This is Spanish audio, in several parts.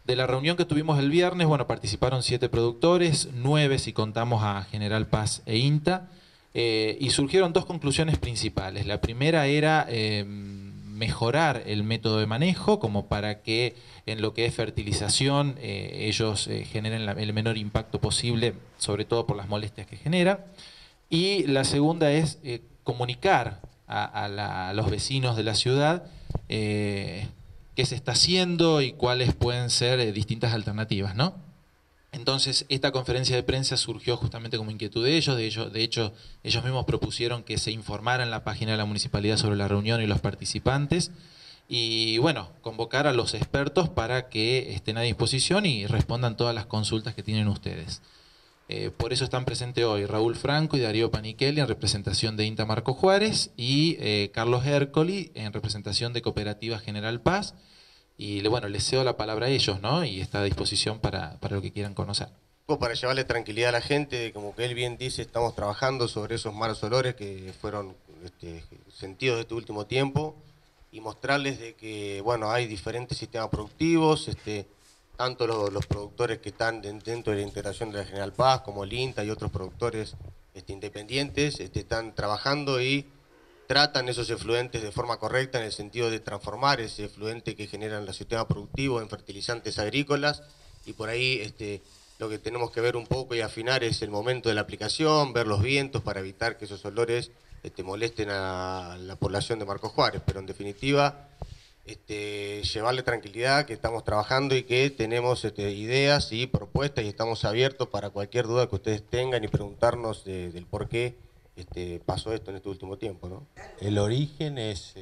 De la reunión que tuvimos el viernes, bueno, participaron 7 productores, 9 si contamos a General Paz e INTA, y surgieron 2 conclusiones principales. La primera era mejorar el método de manejo, como para que en lo que es fertilización ellos generen el menor impacto posible, sobre todo por las molestias que genera. Y la segunda es comunicar a los vecinos de la ciudad qué se está haciendo y cuáles pueden ser distintas alternativas, ¿no? Entonces, esta conferencia de prensa surgió justamente como inquietud de ellos. De hecho, ellos mismos propusieron que se informara en la página de la municipalidad sobre la reunión y los participantes. Y bueno, convocar a los expertos para que estén a disposición y respondan todas las consultas que tienen ustedes. Por eso están presentes hoy Raúl Franco y Darío Panichelli en representación de INTA Marco Juárez y Carlos Hércoli en representación de Cooperativa General Paz. Y bueno, les cedo la palabra a ellos, ¿no? Y está a disposición para lo que quieran conocer. Para llevarle tranquilidad a la gente, como que él bien dice, estamos trabajando sobre esos malos olores que fueron sentidos de este último tiempo y mostrarles de que, bueno, hay diferentes sistemas productivos, tanto los productores que están dentro de la integración de la General Paz, como el INTA y otros productores independientes, están trabajando y tratan esos efluentes de forma correcta en el sentido de transformar ese efluente que generan los sistemas productivos en fertilizantes agrícolas, y por ahí lo que tenemos que ver un poco y afinar es el momento de la aplicación, ver los vientos para evitar que esos olores molesten a la población de Marcos Juárez, pero en definitiva llevarle tranquilidad que estamos trabajando y que tenemos ideas y propuestas y estamos abiertos para cualquier duda que ustedes tengan y preguntarnos del por qué pasó esto en este último tiempo, ¿no? El origen es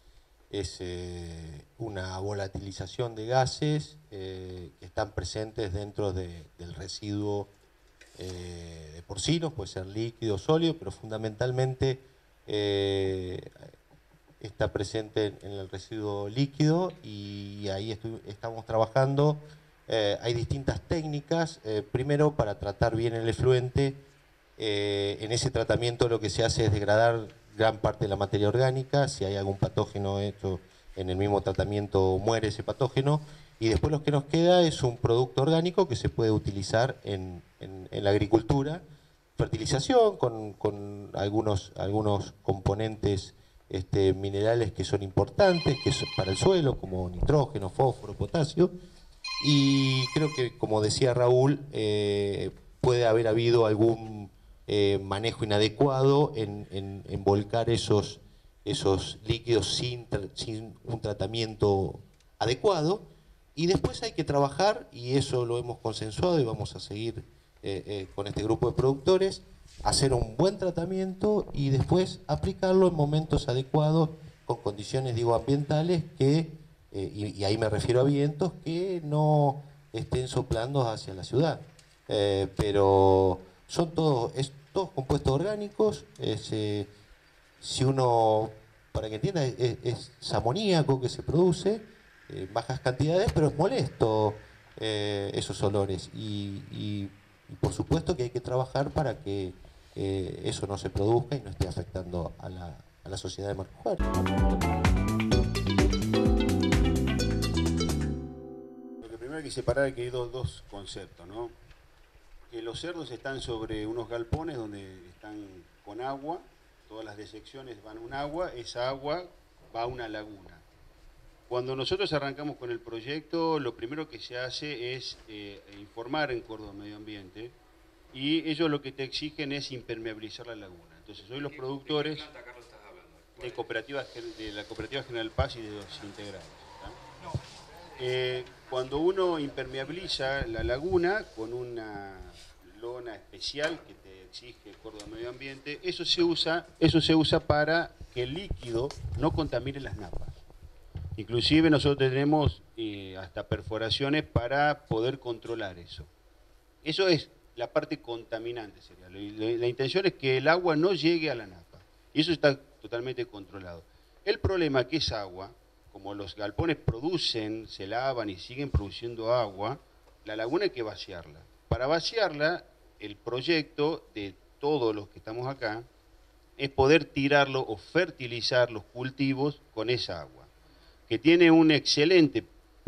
una volatilización de gases que están presentes dentro del residuo de porcinos, puede ser líquido o sólido, pero fundamentalmente está presente en el residuo líquido, y ahí estamos trabajando. Hay distintas técnicas, primero para tratar bien el efluente. En ese tratamiento lo que se hace es degradar gran parte de la materia orgánica. Si hay algún patógeno hecho en el mismo tratamiento, muere ese patógeno, y después lo que nos queda es un producto orgánico que se puede utilizar en la agricultura, fertilización con algunos componentes minerales que son importantes, que son para el suelo, como nitrógeno, fósforo, potasio. Y creo que, como decía Raúl, puede haber habido algún manejo inadecuado en volcar esos líquidos sin un tratamiento adecuado. Y después hay que trabajar, y eso lo hemos consensuado y vamos a seguir con este grupo de productores, hacer un buen tratamiento y después aplicarlo en momentos adecuados, con condiciones, digo, ambientales que, y ahí me refiero a vientos, que no estén soplando hacia la ciudad. Pero son todos compuestos orgánicos. Si uno, para que entienda, es amoníaco que se produce en bajas cantidades, pero es molesto esos olores. Y por supuesto que hay que trabajar para que eso no se produzca y no esté afectando a la sociedad de Marcos Juárez. Lo que primero hay que separar es que hay dos conceptos, ¿no? Que los cerdos están sobre unos galpones donde están con agua, todas las desecciones van a un agua, esa agua va a una laguna. Cuando nosotros arrancamos con el proyecto, lo primero que se hace es informar en Córdoba Medio Ambiente, y ellos lo que te exigen es impermeabilizar la laguna. Entonces hoy los productores ¿De qué planta, Carlos, estás hablando? de la Cooperativa General Paz y de los integrales, cuando uno impermeabiliza la laguna con una lona especial que te exige Córdoba Medio Ambiente, eso se usa para que el líquido no contamine las napas. Inclusive nosotros tenemos hasta perforaciones para poder controlar eso. Eso es la parte contaminante, sería. La intención es que el agua no llegue a la napa, y eso está totalmente controlado. El problema es que esa agua, como los galpones producen, se lavan y siguen produciendo agua, la laguna hay que vaciarla. Para vaciarla, el proyecto de todos los que estamos acá es poder tirarlo o fertilizar los cultivos con esa agua, que tiene un excelente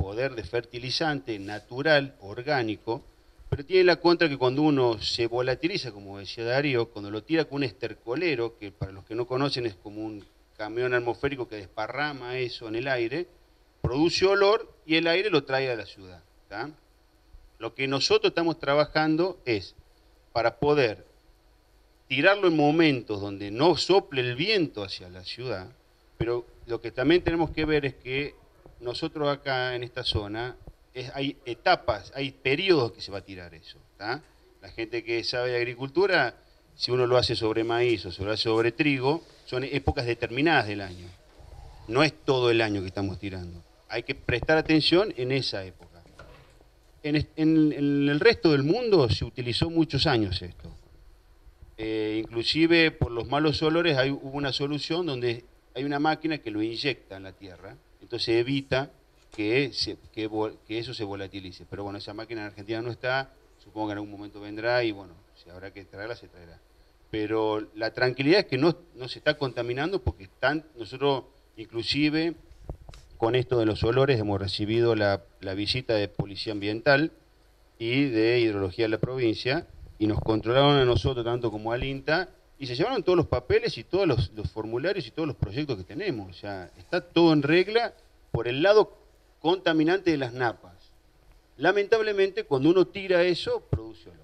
poder de fertilizante natural, orgánico, pero tiene la contra que cuando uno se volatiliza, como decía Darío, cuando lo tira con un estercolero, que para los que no conocen es como un camión atmosférico que desparrama eso en el aire, produce olor y el aire lo trae a la ciudad. ¿Tá? Lo que nosotros estamos trabajando es para poder tirarlo en momentos donde no sople el viento hacia la ciudad, pero lo que también tenemos que ver es que nosotros acá en esta zona hay etapas, hay periodos que se va a tirar eso. ¿Tá? La gente que sabe de agricultura, si uno lo hace sobre maíz o se lo hace sobre trigo, son épocas determinadas del año. No es todo el año que estamos tirando. Hay que prestar atención en esa época. En el resto del mundo se utilizó muchos años esto. Inclusive por los malos olores hubo una solución donde hay una máquina que lo inyecta en la tierra, entonces evita que eso se volatilice. Pero bueno, esa máquina en Argentina no está, supongo que en algún momento vendrá y bueno, si habrá que traerla, se traerá. Pero la tranquilidad es que no se está contaminando porque nosotros inclusive con esto de los olores hemos recibido la visita de Policía Ambiental y de Hidrología de la provincia y nos controlaron a nosotros tanto como al INTA y se llevaron todos los papeles y todos los formularios y todos los proyectos que tenemos. O sea, está todo en regla por el lado contaminante de las napas. Lamentablemente, cuando uno tira eso, produce olor.